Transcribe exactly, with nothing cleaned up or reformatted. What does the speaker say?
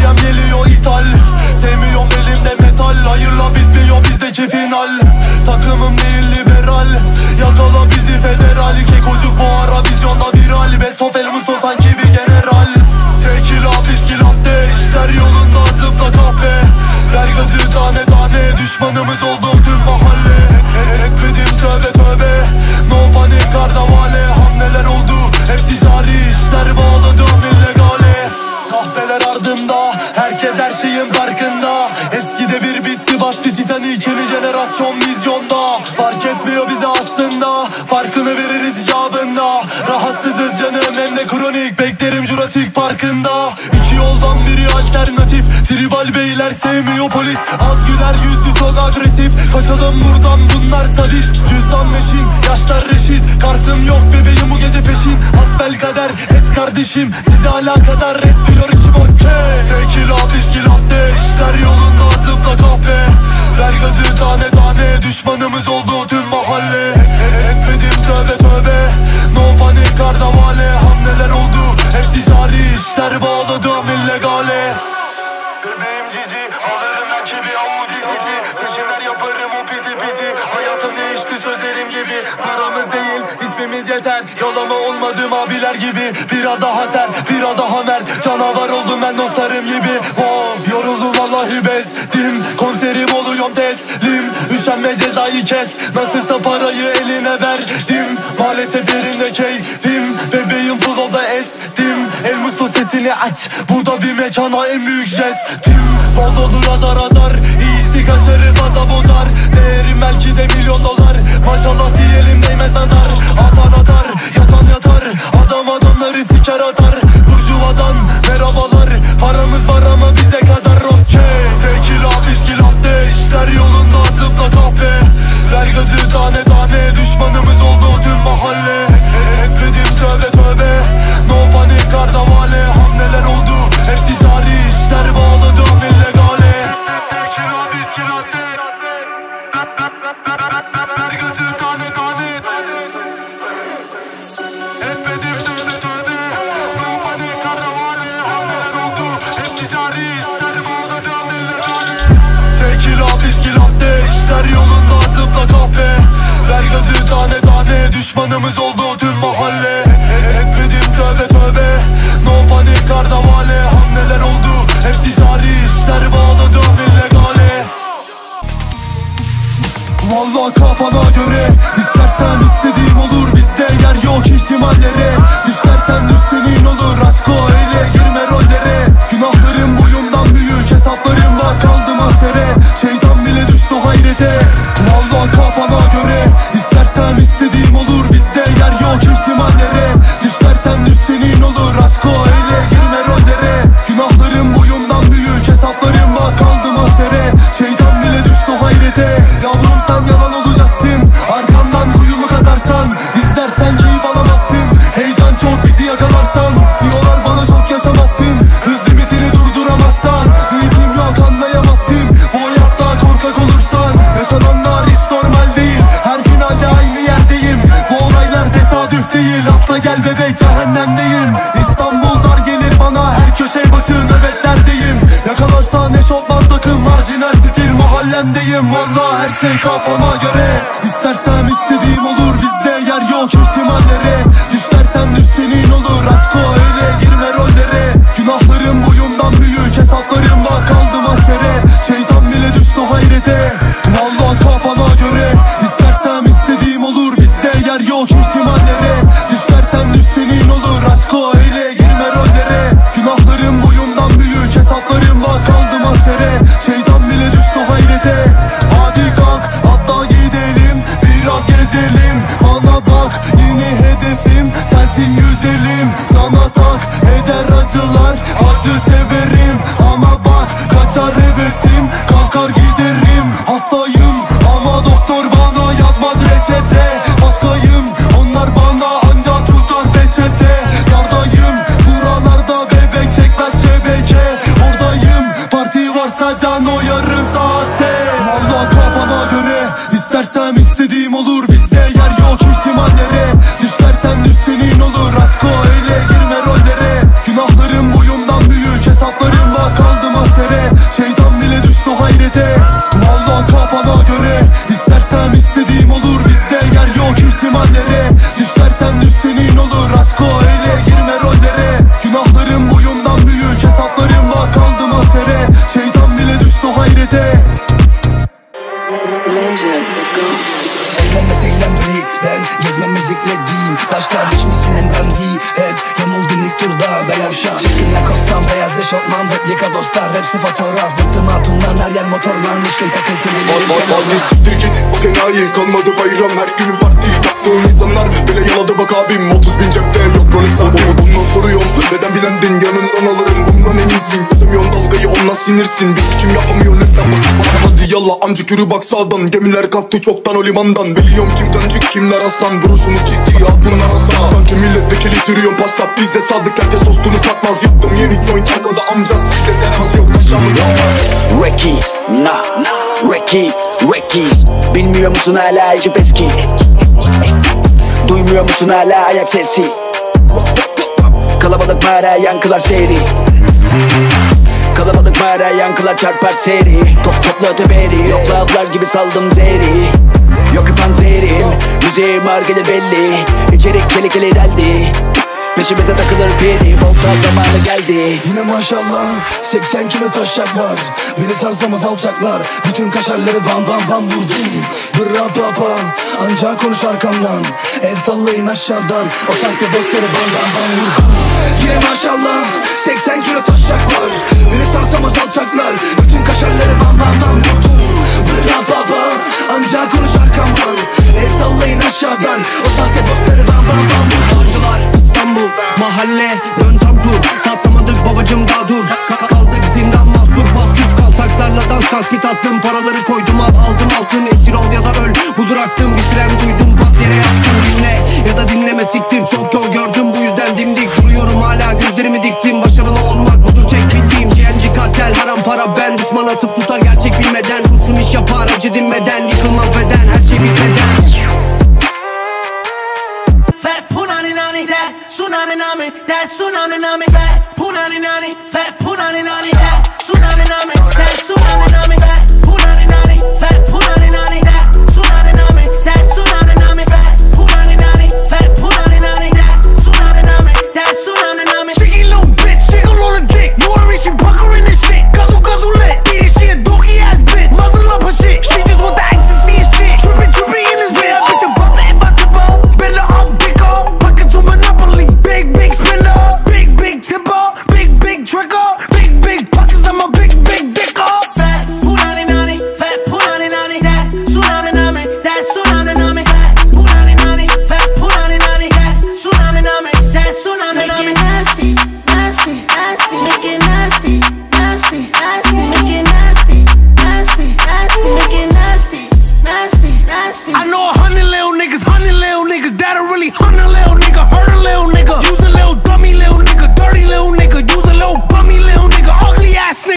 Meryem geliyor ithal. Sevmiyorum elimde metal. Hayırla bitmiyor bizdeki final. Takımım değil liberal. Yakala bizi federal. Kekocuk bu ara vizyonda viral. Best of El Musto sanki bir general. Tekila viski latte. İşler yolunda zıpla kahve. Ver gazı tane tane. Düşmanımız oldu tüm mahalle. Etmedim tövbe tövbe. No panik kardavale. Hamleler oldu hep ticari işler. Bağladım illegale. Kahveler ardımda. Herkes her şeyin farkında. Eskide bir bitti battı Titanic. Yeni jenerasyon vizyonda. Fark etmiyor bize aslında. Farkını veririz icabında. Rahatsızız canım hem de kronik. Beklerim Jurassic Park'ında. İki yoldan biri alternatif. Tribal beyler sevmiyor polis. Az güler yüzlü çok agresif. Kaçalım buradan bunlar sadist. Cüzdan meşin yaşlar reşit. Kartım yok bebeğim bu gece peşin. Hasbel kader es kardeşim. Size alakadar etmiyor işim okey. Tekila viski latte. İşler yolunda zıpla kahve. Ver gazı tane tane. Düşmanımız oldu tüm mahalle. Etmedim tövbe tövbe. No panik kardavale. Hamleler oldu hep ticari işler. Bağladım illegale. Bebeğim cici alırım rakibi Audi titi. Seçimler yaparım o piti piti. Hayatım değişti sözlerim gibi. Paramız değil ismimiz yeter. Yalama olmadım abiler gibi. Biraz daha sert biraz daha mert. Canavar oldum ben dostlarım gibi. Oh, yoruldum vallahi bezdim. Konserim oluyorum teslim. Üşenme cezayı kes. Nasılsa parayı eline verdim. Maalesef yerinde keyfim. Bebeğim flow'da estim. El Musto sesini aç. Bu da bir mekana en büyük jestim. Bol olur azar azar. İyisi kaşarı fazla bozar. Değerim belki de milyon dolar. Maşallah diyelim değmez nazar. Atan atar yatan yatar. Adam adamları siker atar. Burjuvadan merhabalar. Paramız var ama bize kadar okey. Tekila viski latte. İşler yolunda zıpla kahve. Ver gazı tane tane. Düşmanımız oldu tüm mahalle. Etmedim tövbe tövbe. No panik kardavale. Hamleler oldu hep ticari işler. Bağladım illegale. Tekila viski latte. Ver gazı tane tane. Etmedim tövbe tövbe. No panik kardavale. Hamleler oldu hep ticari işler. Bağladım illegale. Tekila viski latte. İşler yolunda zıpla kahve. Ver gazı tane tane. Düşmanımız oldu tüm mahalle. Etmedim tövbe tövbe. No panik kardavale. Hamleler oldu hep ticari işler. Bağladım illegale. Vallahi kafana göre. İstersem istediğim olur. Bizde yer yok ihtimallere. Düşlersen düş senin olur. Aşk o öyle girme rollere. Günahlarım boyumdan büyük. Hesaplarım var kaldı mahşere. Şeytan bile düştü hayrete. Vallahi kafana göre. İstersem istediğim olur. Bizde yer yok ihtimallere. Düşlersen düş senin olur. Aşk o öyle girme rollere. Günahlarım boyumdan büyük. Hesaplarım var kaldı mahşere. Şeytan bile düştü hayrete. Yavrum sen yalan olacaksın. Arkamdan kuyumu kazarsan. İzlersen keyif alamazsın. Heyecan çok bizi yakalarsan. Diyorlar bana çok yaşamazsın. Hız limitini durduramazsan. Niyetim yok anlayamazsın. Bu hayatta korkak olursan. Yaşananlar hiç normal değil. Her finalde aynı yerdeyim. Bu olaylar tesadüf değil. Atla gel bebek cehennemdeyim. İstanbul dar gelir bana. Her köşe başı nöbetlerdeyim. Yakalarsan eşofman takım. Marjinal stil mahallemdeyim. Vallahi her şey kafama göre. İstersem istediğim olur. Bizde yer yok ihtimallere. Düşlersen düş senin olur. Aşk o öyle girme rollere. Günahlarım boyumdan büyük. Hesaplarım var kaldı mahşere. Şeytan bile düştü hayrete. Vallahi kafana göre. İstersem istediğim olur. Bizde yer yok ihtimallere. Düşlersen düş senin olur. Aşk o öyle girme rollere. Günahlarım boyumdan büyük. Hesaplarım var kaldı mahşere. Şeytan bile düştü hayrete. Hadi kalk hatta gidelim. Biraz gezelim. Bana bak yeni hedefim. Sensin güzelim. Sana tak eder acılar. Acı severim. Ama bak kaçar hevesim. Kalkar giderim. Hastayım ama doktor bana yazmaz reçete. Başkayım onlar bana ancak tutar peçete. Yardayım buralarda bebek çekmez şebeke. Oradayım parti varsa can o yarım saatte. Vallahi kafana göre. İstersem istediğim olur. Bizde yer yok ihtimallere. Düşlersen düş senin olur. Aşk o öyle girme rollere. Günahlarım boyumdan ihtimallere. Düşlersen düş senin olur, aşk o öyle girme rollere. Günahlarım boyundan büyük, hesaplarımla kaldım asere. Şeytan bile düştü hayrete. Eğlenme seylenmeyi ben, gezme müzikle değil. Başta geçmişsin en ben değil. Hep yamuldun ilk turda be yavşak. Çirkinle kostan, beyaz eşofman, replika dostlar. Hepsi fotoğraf, bıktım hatundan, her yer motorlan. Düşkün takılsın ellerim. Hadi siktir git, bak enayi. Kalmadı bayram, her günün parti. Taktığım insanlar bile yaladı bak abim. Otuz bin cepte yok Rolex abi. Bundan soruyorum, neden bilendin? Yanından alırım, bundan en iyisin. Çözemiyorsun dalgayı, ondan sinirsin. Biz kim yapamıyor, neden basın? Hadi yalla amcık yürü bak sağdan. Gemiler kalktı çoktan o limandan. Biliyorum kim kancık kimler aslan. Duruşumuz ciddi, altınlar aslan. Sanki milletvekili sürüyorum passat. Bizde sadık, herkes dostunu satmaz. Yaptım yeni joint, o da amca. Sizde teras yok, aşağımı kalmaz. Reki, nah, Reki, Rekis. Bilmiyor musun hala ekip eski? Duymuyor musun hala ayak sesi? Kalabalık mağara yankılar seri. Kalabalık mağara yankılar çarpar seri. Top topla öteberi, yok lavlar gibi saldım zehri. Yok panzerim, müziğim ağır gelir belli. İçerik tehlikeli deldi, peşimize takılır piri. Volta zamanı geldi. Yine maşallah seksen kilo taşak var. Beni sarsamaz alçaklar. Bütün kaşarları bam bam bam vurdum. Bırra baba ancak konuş arkamdan. El sallayın aşağıdan. O sahte dostları bam bam bam vurdum. Yine maşallah seksen kilo taşak var. Beni sarsamaz alçaklar. Bütün kaşarları bam bam bam vurdum. Bırra baba ancak konuş arkamdan. El sallayın aşağıdan. O sahte dostları bam bam bam vurdum. Acılar İstanbul, mahalle, dön tam tur. Katlamadık babacım daha dur. Ka kaldık zindan mahsur, bas küf kaltaklarla dans. Kalk bir tatlım, paraları koydum al. Aldım altın, esir ol ya da öl. Budur aklım, bir siren duydum, pat yere yattım. Dinle ya da dinleme siktir. Çok yol gördüm, bu yüzden dimdik duruyorum hala, gözlerimi diktim. Başarılı olmak budur tek bildiğim. G N G kartel, haram para ben. Düşman atıp tutar gerçek bilmeden. Kurşun iş yapar acı dinmeden. Yıkılmaz beden, her şey bitmeden. Fat punani nani, that tsunami nami, that tsunami nami, fat punani nani, fat punani nani, that tsunami nami, that tsunami nami, fat punani nani, fat